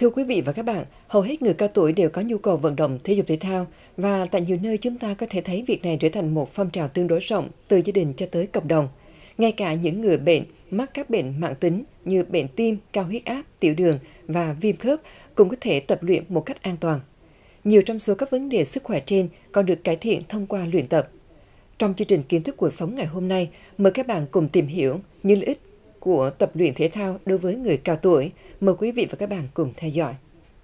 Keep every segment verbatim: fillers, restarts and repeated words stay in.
Thưa quý vị và các bạn, hầu hết người cao tuổi đều có nhu cầu vận động thể dục thể thao và tại nhiều nơi chúng ta có thể thấy việc này trở thành một phong trào tương đối rộng từ gia đình cho tới cộng đồng. Ngay cả những người bệnh mắc các bệnh mãn tính như bệnh tim, cao huyết áp, tiểu đường và viêm khớp cũng có thể tập luyện một cách an toàn. Nhiều trong số các vấn đề sức khỏe trên còn được cải thiện thông qua luyện tập. Trong chương trình Kiến thức cuộc sống ngày hôm nay, mời các bạn cùng tìm hiểu những lợi ích của tập luyện thể thao đối với người cao tuổi. Mời quý vị và các bạn cùng theo dõi.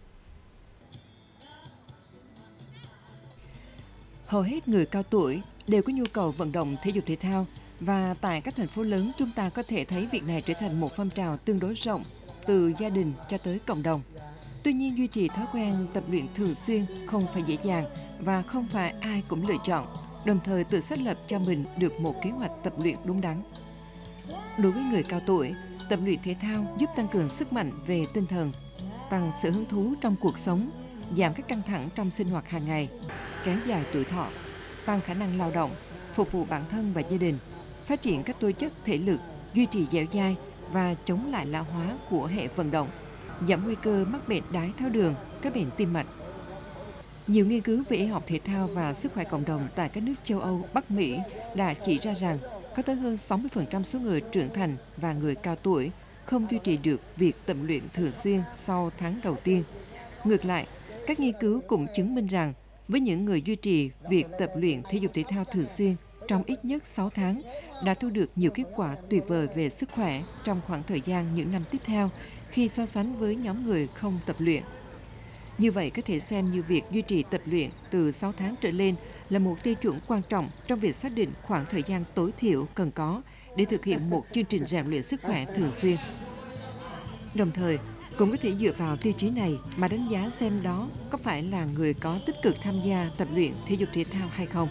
Hầu hết người cao tuổi đều có nhu cầu vận động thể dục thể thao và tại các thành phố lớn chúng ta có thể thấy việc này trở thành một phong trào tương đối rộng từ gia đình cho tới cộng đồng. Tuy nhiên, duy trì thói quen tập luyện thường xuyên không phải dễ dàng và không phải ai cũng lựa chọn, đồng thời tự xác lập cho mình được một kế hoạch tập luyện đúng đắn. Đối với người cao tuổi, tập luyện thể thao giúp tăng cường sức mạnh về tinh thần, tăng sự hứng thú trong cuộc sống, giảm các căng thẳng trong sinh hoạt hàng ngày, kéo dài tuổi thọ, tăng khả năng lao động, phục vụ bản thân và gia đình, phát triển các tố chất thể lực, duy trì dẻo dai và chống lại lão hóa của hệ vận động, giảm nguy cơ mắc bệnh đái tháo đường, các bệnh tim mạch. Nhiều nghiên cứu về y học thể thao và sức khỏe cộng đồng tại các nước châu Âu, Bắc Mỹ đã chỉ ra rằng có tới hơn sáu mươi phần trăm số người trưởng thành và người cao tuổi không duy trì được việc tập luyện thường xuyên sau tháng đầu tiên. Ngược lại, các nghiên cứu cũng chứng minh rằng với những người duy trì việc tập luyện thể dục thể thao thường xuyên trong ít nhất sáu tháng đã thu được nhiều kết quả tuyệt vời về sức khỏe trong khoảng thời gian những năm tiếp theo khi so sánh với nhóm người không tập luyện. Như vậy có thể xem như việc duy trì tập luyện từ sáu tháng trở lên là một tiêu chuẩn quan trọng trong việc xác định khoảng thời gian tối thiểu cần có để thực hiện một chương trình rèn luyện sức khỏe thường xuyên. Đồng thời, cũng có thể dựa vào tiêu chí này mà đánh giá xem đó có phải là người có tích cực tham gia tập luyện thể dục thể thao hay không.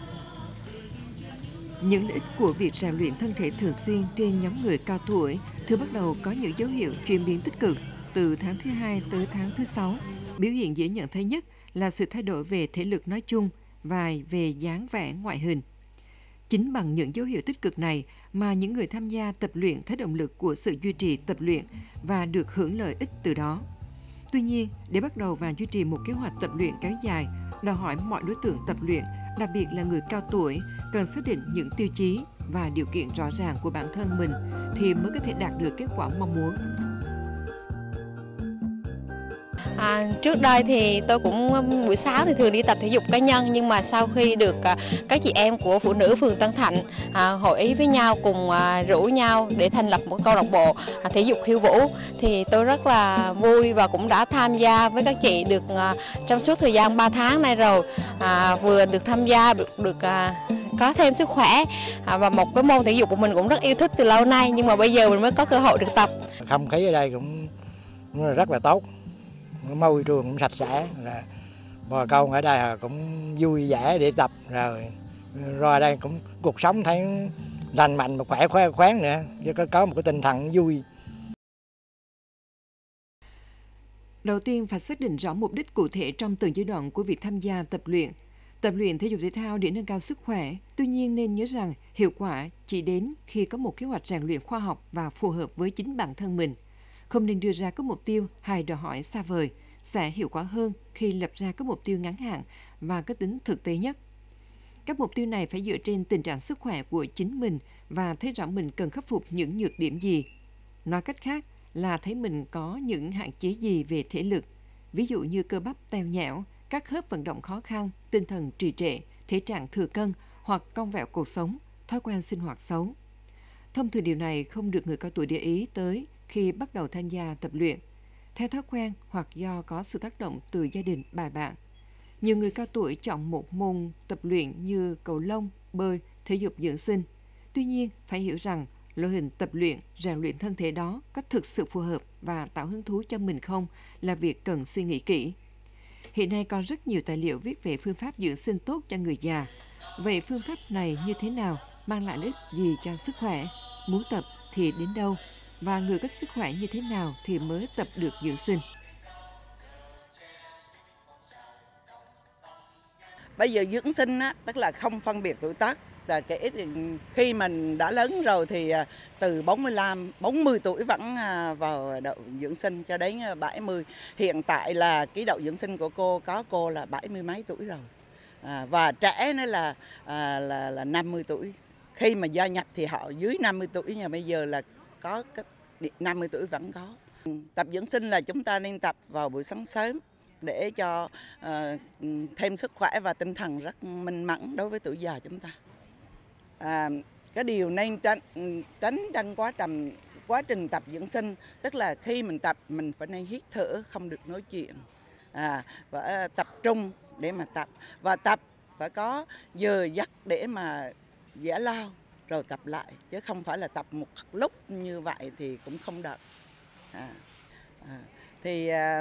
Những lợi ích của việc rèn luyện thân thể thường xuyên trên nhóm người cao tuổi thường bắt đầu có những dấu hiệu chuyển biến tích cực từ tháng thứ hai tới tháng thứ sáu. Biểu hiện dễ nhận thấy nhất là sự thay đổi về thể lực nói chung và về dáng vẻ ngoại hình. Chính bằng những dấu hiệu tích cực này mà những người tham gia tập luyện thấy động lực của sự duy trì tập luyện và được hưởng lợi ích từ đó. Tuy nhiên, để bắt đầu và duy trì một kế hoạch tập luyện kéo dài, đòi hỏi mọi đối tượng tập luyện, đặc biệt là người cao tuổi, cần xác định những tiêu chí và điều kiện rõ ràng của bản thân mình thì mới có thể đạt được kết quả mong muốn. À, trước đây thì tôi cũng buổi sáng thì thường đi tập thể dục cá nhân, nhưng mà sau khi được à, các chị em của phụ nữ phường Tân Thạnh à, hội ý với nhau cùng à, rủ nhau để thành lập một câu lạc bộ à, thể dục khiêu vũ thì tôi rất là vui và cũng đã tham gia với các chị được à, trong suốt thời gian ba tháng nay rồi, à, vừa được tham gia được được à, có thêm sức khỏe à, và một cái môn thể dục của mình cũng rất yêu thích từ lâu nay, nhưng mà bây giờ mình mới có cơ hội được tập. Không khí ở đây cũng rất là tốt, môi trường cũng sạch sẽ, bà con ở đây cũng vui vẻ để tập, rồi rồi đây cũng cuộc sống thấy lành mạnh và khỏe khoe khoắn nữa, có có một cái tinh thần vui. Đầu tiên phải xác định rõ mục đích cụ thể trong từng giai đoạn của việc tham gia tập luyện. Tập luyện thể dục thể thao để nâng cao sức khỏe, tuy nhiên nên nhớ rằng hiệu quả chỉ đến khi có một kế hoạch rèn luyện khoa học và phù hợp với chính bản thân mình. Không nên đưa ra các mục tiêu hay đòi hỏi xa vời, sẽ hiệu quả hơn khi lập ra các mục tiêu ngắn hạn và có tính thực tế nhất. Các mục tiêu này phải dựa trên tình trạng sức khỏe của chính mình và thấy rõ mình cần khắc phục những nhược điểm gì. Nói cách khác là thấy mình có những hạn chế gì về thể lực, ví dụ như cơ bắp teo nhẽo, các khớp vận động khó khăn, tinh thần trì trệ, thể trạng thừa cân hoặc cong vẹo cuộc sống, thói quen sinh hoạt xấu. Thông thường điều này không được người cao tuổi để ý tới khi bắt đầu tham gia tập luyện, theo thói quen hoặc do có sự tác động từ gia đình, bài bạn. Nhiều người cao tuổi chọn một môn tập luyện như cầu lông, bơi, thể dục dưỡng sinh. Tuy nhiên, phải hiểu rằng loại hình tập luyện, rèn luyện thân thể đó có thực sự phù hợp và tạo hứng thú cho mình không là việc cần suy nghĩ kỹ. Hiện nay có rất nhiều tài liệu viết về phương pháp dưỡng sinh tốt cho người già. Vậy phương pháp này như thế nào, mang lại lợi ích gì cho sức khỏe? Muốn tập thì đến đâu? Và người có sức khỏe như thế nào thì mới tập được dưỡng sinh? Bây giờ dưỡng sinh á, tức là không phân biệt tuổi tác, à, kể thì khi mình đã lớn rồi thì à, từ bốn mươi lăm, bốn mươi tuổi vẫn à, vào đậu dưỡng sinh cho đến bảy mươi. Hiện tại là cái đậu dưỡng sinh của cô có cô là bảy mươi mấy tuổi rồi. À, và trẻ nữa là, à, là là năm mươi tuổi. Khi mà gia nhập thì họ dưới năm mươi tuổi, nhưng bây giờ là có năm mươi tuổi vẫn có. Tập dưỡng sinh là chúng ta nên tập vào buổi sáng sớm để cho uh, thêm sức khỏe và tinh thần rất minh mẫn đối với tuổi già chúng ta. À, cái điều nên tránh tránh trong quá trình quá trình tập dưỡng sinh, tức là khi mình tập mình phải nên hít thở, không được nói chuyện, à, và tập trung để mà tập, và tập phải có giờ giấc để mà giải lao rồi tập lại, chứ không phải là tập một lúc như vậy thì cũng không được. À, à, thì à,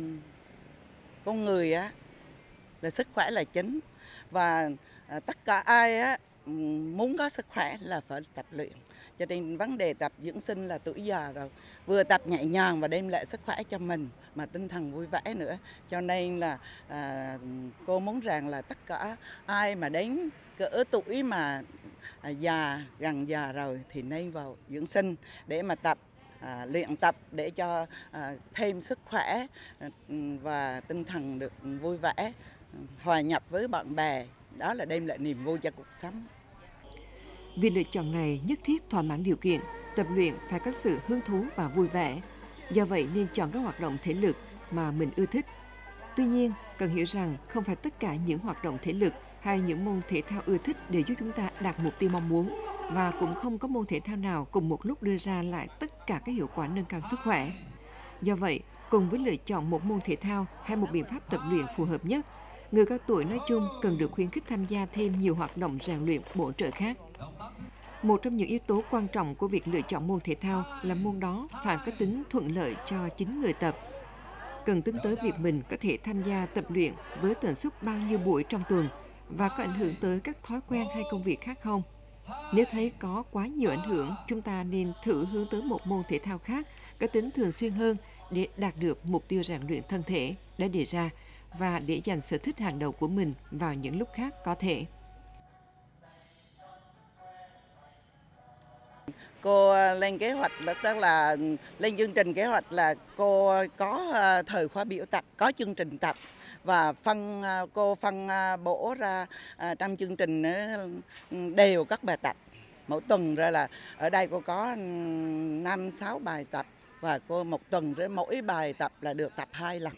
con người á là sức khỏe là chính, và à, tất cả ai á muốn có sức khỏe là phải tập luyện. Cho nên vấn đề tập dưỡng sinh là tuổi già rồi, vừa tập nhẹ nhàng và đem lại sức khỏe cho mình mà tinh thần vui vẻ nữa. Cho nên là à, cô muốn rằng là tất cả ai mà đến cỡ tuổi mà à, già, gần già rồi thì nên vào dưỡng sinh để mà tập, à, luyện tập để cho à, thêm sức khỏe à, và tinh thần được vui vẻ, hòa nhập với bạn bè, đó là đem lại niềm vui cho cuộc sống. Việc lựa chọn này nhất thiết thỏa mãn điều kiện, tập luyện phải có sự hứng thú và vui vẻ. Do vậy nên chọn các hoạt động thể lực mà mình ưa thích. Tuy nhiên, cần hiểu rằng không phải tất cả những hoạt động thể lực hay những môn thể thao ưa thích đều giúp chúng ta đạt mục tiêu mong muốn, và cũng không có môn thể thao nào cùng một lúc đưa ra lại tất cả các hiệu quả nâng cao sức khỏe. Do vậy, cùng với lựa chọn một môn thể thao hay một biện pháp tập luyện phù hợp nhất, người cao tuổi nói chung cần được khuyến khích tham gia thêm nhiều hoạt động rèn luyện bổ trợ khác. Một trong những yếu tố quan trọng của việc lựa chọn môn thể thao là môn đó phải có tính thuận lợi cho chính người tập. Cần tính tới việc mình có thể tham gia tập luyện với tần suất bao nhiêu buổi trong tuần và có ảnh hưởng tới các thói quen hay công việc khác không. Nếu thấy có quá nhiều ảnh hưởng, chúng ta nên thử hướng tới một môn thể thao khác có tính thường xuyên hơn để đạt được mục tiêu rèn luyện thân thể đã đề ra và để dành sở thích hàng đầu của mình vào những lúc khác có thể. Cô lên kế hoạch là tức là lên chương trình kế hoạch là cô có thời khóa biểu tập, có chương trình tập, và phân cô phân bổ ra trong chương trình đều các bài tập. Mỗi tuần ra là ở đây cô có năm sáu bài tập, và cô một tuần với mỗi bài tập là được tập hai lần.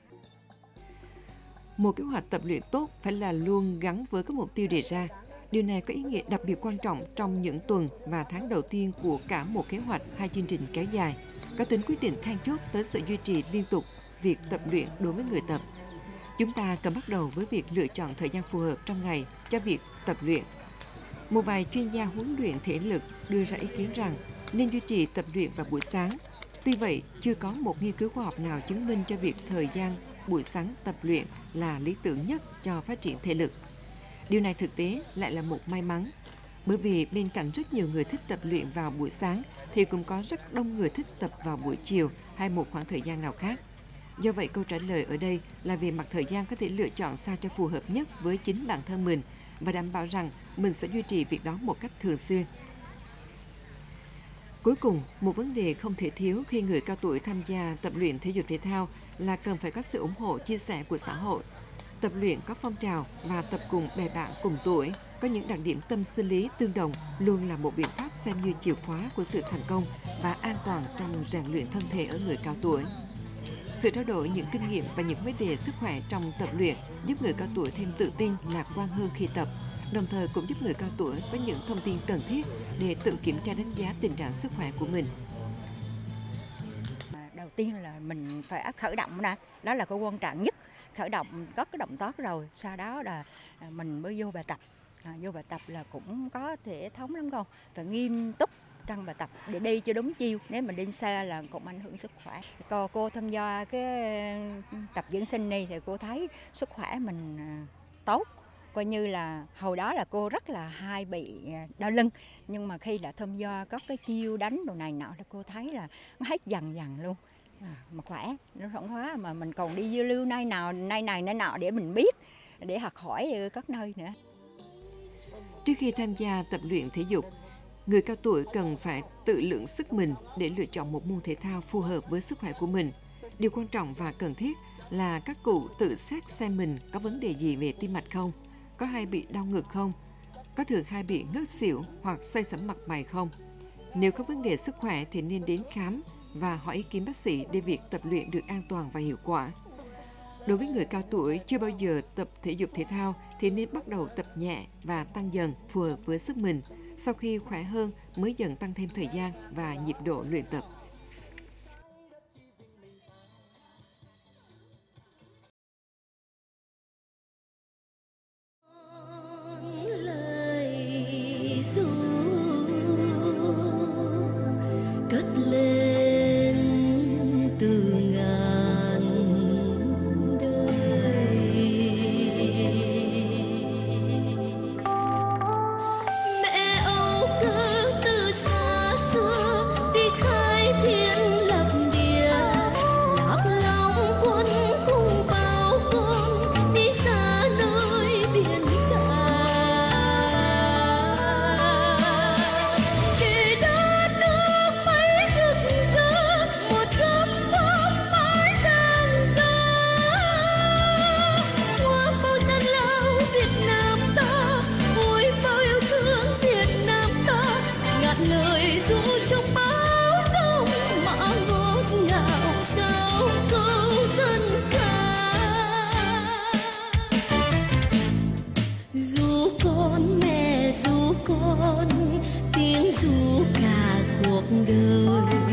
Một kế hoạch tập luyện tốt phải là luôn gắn với các mục tiêu đề ra. Điều này có ý nghĩa đặc biệt quan trọng trong những tuần và tháng đầu tiên của cả một kế hoạch hay chương trình kéo dài, có tính quyết định then chốt tới sự duy trì liên tục việc tập luyện đối với người tập. Chúng ta cần bắt đầu với việc lựa chọn thời gian phù hợp trong ngày cho việc tập luyện. Một vài chuyên gia huấn luyện thể lực đưa ra ý kiến rằng nên duy trì tập luyện vào buổi sáng. Tuy vậy, chưa có một nghiên cứu khoa học nào chứng minh cho việc thời gian buổi sáng tập luyện là lý tưởng nhất cho phát triển thể lực. Điều này thực tế lại là một may mắn, bởi vì bên cạnh rất nhiều người thích tập luyện vào buổi sáng thì cũng có rất đông người thích tập vào buổi chiều hay một khoảng thời gian nào khác. Do vậy, câu trả lời ở đây là về mặt thời gian có thể lựa chọn sao cho phù hợp nhất với chính bản thân mình và đảm bảo rằng mình sẽ duy trì việc đó một cách thường xuyên. Cuối cùng, một vấn đề không thể thiếu khi người cao tuổi tham gia tập luyện thể dục thể thao là cần phải có sự ủng hộ chia sẻ của xã hội. Tập luyện có phong trào và tập cùng bè bạn cùng tuổi, có những đặc điểm tâm sinh lý tương đồng luôn là một biện pháp xem như chìa khóa của sự thành công và an toàn trong rèn luyện thân thể ở người cao tuổi. Sự trao đổi những kinh nghiệm và những vấn đề sức khỏe trong tập luyện giúp người cao tuổi thêm tự tin, lạc quan hơn khi tập, đồng thời cũng giúp người cao tuổi có những thông tin cần thiết để tự kiểm tra đánh giá tình trạng sức khỏe của mình. Đầu tiên là mình phải khởi động nè, đó là cái quan trọng nhất. Khởi động có cái động tác rồi, sau đó là mình mới vô bài tập. À, vô bài tập là cũng có thể thống lắm con, và nghiêm túc trong bài tập để đi cho đúng chiêu. Nếu mà đi xa là cũng ảnh hưởng sức khỏe. Cô, cô tham gia cái tập dưỡng sinh này thì cô thấy sức khỏe mình tốt. Coi như là hồi đó là cô rất là hay bị đau lưng, nhưng mà khi là tham gia có cái chiêu đánh đồ này nọ là cô thấy là nó hết dần dần luôn. À, mà khỏe, nó thoải hóa, mà mình còn đi giao lưu nay nào nay này nay nọ để mình biết, để học hỏi ở các nơi nữa. Trước khi tham gia tập luyện thể dục, người cao tuổi cần phải tự lượng sức mình để lựa chọn một môn thể thao phù hợp với sức khỏe của mình. Điều quan trọng và cần thiết là các cụ tự xét xem mình có vấn đề gì về tim mạch không, có hay bị đau ngực không, có thường hay bị ngất xỉu hoặc xoay xẫm mặt mày không. Nếu có vấn đề sức khỏe thì nên đến khám và hỏi ý kiến bác sĩ để việc tập luyện được an toàn và hiệu quả. Đối với người cao tuổi chưa bao giờ tập thể dục thể thao thì nên bắt đầu tập nhẹ và tăng dần phù hợp với sức mình. Sau khi khỏe hơn mới dần tăng thêm thời gian và nhịp độ luyện tập. Con tiếng ru cả cuộc đời.